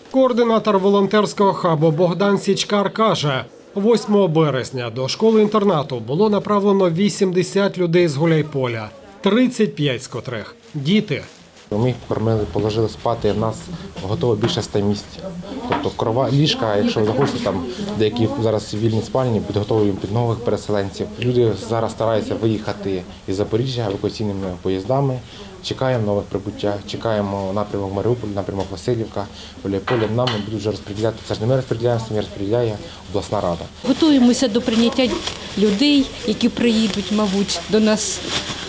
Координатор волонтерського хабу Богдан Січкар каже, 8 березня до школи-інтернату було направлено 80 людей з Гуляйполя, 35 з котрих – діти. Ми їх кормили, положили спати, в нас готово більше 100 місць. Тобто ліжка, якщо ви захочете, там деякі зараз вільні спальні, підготовлюємо під нових переселенців. Люди зараз стараються виїхати із Запоріжжя евакуаційними поїздами. Чекаємо нових прибуття, чекаємо напрямок Маріуполь, напрямок Васильівка, Гуляйполя. Нам будуть вже розподіляти, це ж не ми розподіляємо, самі розподіляє обласна рада. Готуємося до прийняття людей, які приїдуть, мабуть, до нас.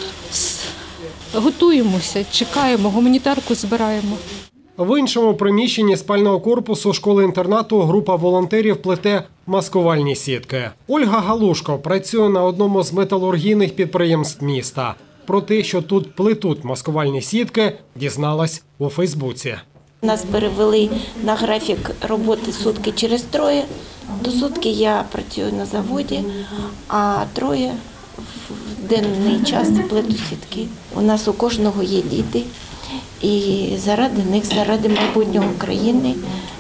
Готуємося, чекаємо, гуманітарку збираємо. В іншому приміщенні спального корпусу школи-інтернату група волонтерів плете маскувальні сітки. Ольга Галушко працює на одному з металургійних підприємств міста. Про те, що тут плетуть маскувальні сітки, дізналась у Фейсбуці. Нас перевели на графік роботи сутки через троє. До сутки я працюю на заводі, а троє в денний час плету сітки. У нас у кожного є діти, і заради них, заради майбутнього України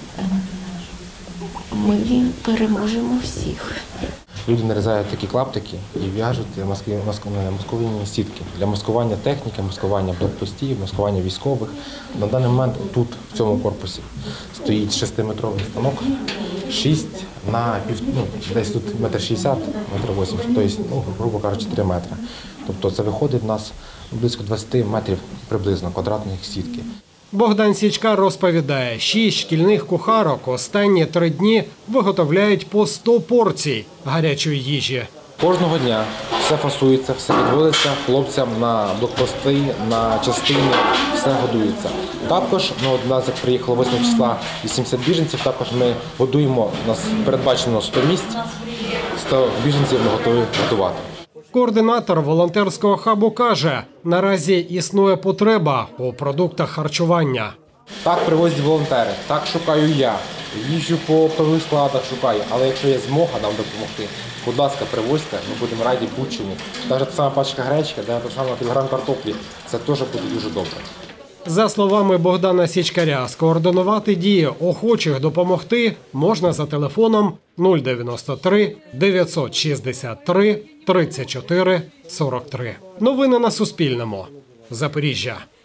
ми переможемо всіх. Люди нарізають такі клаптики і в'яжуть маскувальні сітки для маскування техніки, маскування блокпостів, маскування військових. На даний момент тут, в цьому корпусі, стоїть 6-метровий станок, 6 на десь тут 1,60 м, 1,80 м, тобто, грубо кажучи, 3 метри. Тобто це виходить у нас близько 20 метрів приблизно квадратних сітки. Богдан Січкар розповідає, 6 шкільних кухарок останні 3 дні виготовляють по 100 порцій гарячої їжі. Кожного дня все фасується, все відводиться хлопцям на блокпости, на частини, все годується. Також, у нас як приїхало 8 числа 80 біженців, також ми годуємо, у нас передбачено 100 місць, 100 біженців ми готові готувати. Координатор волонтерського хабу каже, наразі існує потреба у продуктах харчування. Так привозять волонтери, так шукаю я, їжджу по оптових складах шукаю, але якщо є змога нам допомогти, будь ласка, привозьте, ми будемо раді будь-чому. Навіть та сама пачка гречки, та сама кілограм картоплі, це теж буде дуже добре. За словами Богдана Січкаря, скоординувати дії охочих допомогти можна за телефоном 093 963 34 43. Новини на Суспільному. Запоріжжя.